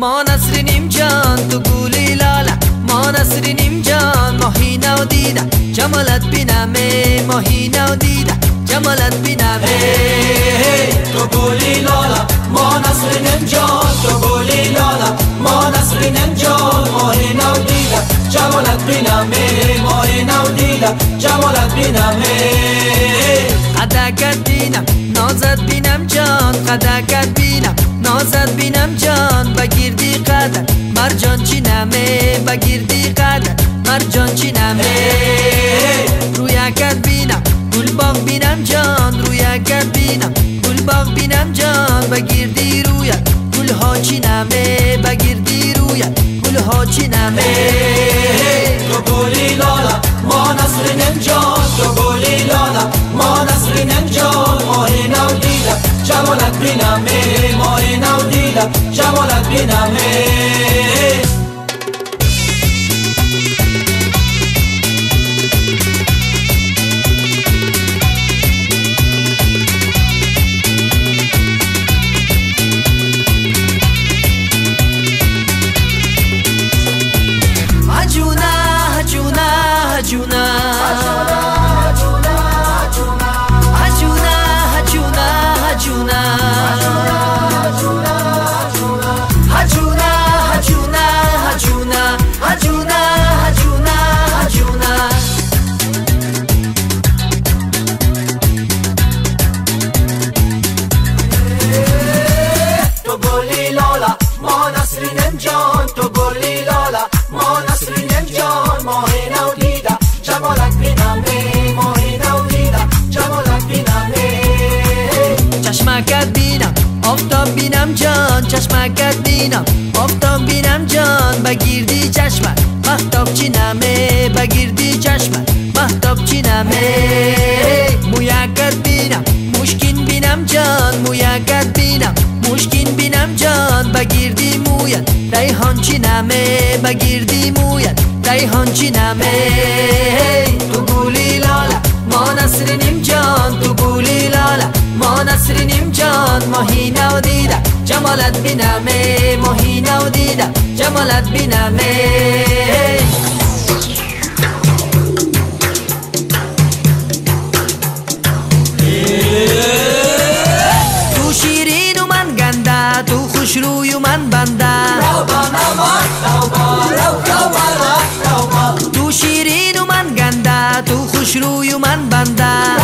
ما نسرینیم جان تو گولی لاله، ما نسرینیم جان ماهی نو دیده جمالت بینمه، ماهی نو دیده جمالت بینمه. تو گولی لاله ما نسرینیم جان، تو گولی لاله ما نسرینیم جان ماهی نو دیده جمالت بینمه، ماهی نو دیده جمالت بینمه. قدکت بینم نازت بینم جان، قدکت بینم نازت بینم جان، بگیردی قدر مرجان چینمه، بگیردی قدر مرجان چینمه. رویکت بینم گل باغ بینم جان، رویکت بینم گل باغ بینم جان، بگیردی رویت گل ها چینمه، بگیردی رویت گل ها چینمه. تو گولی لاله ما نسرینیم جان، تو گولی لاله ما نسرینیم جان ماهی نو دیده جمالت بینمه، ماهی نو دیده جمالت بینمه. چشمکت بینم آفتاب بینم جان، چشمکت بینم آفتاب بینم جان، بگیردی چشمت مهتاب چینمه، بگیردی چشمت مهتاب چینمه. مویکت بینم مشکین بینم جان، مویکت بینم مشکین بینم جان، بگیردی مویت ریحان چینمه، بگیردی مویت ریحان چینمه. تو گولی لاله ما نسرینیم جان، تو گولی لاله ما نسرینیم جان ماهی نو دیده جمالت بینمه، ماهی نو دیده جمالت بینمه. تو شیرین و من گنده، تو خوش روی و من بنده، تو شیرین و من گنده، تو خوش روی و من بنده.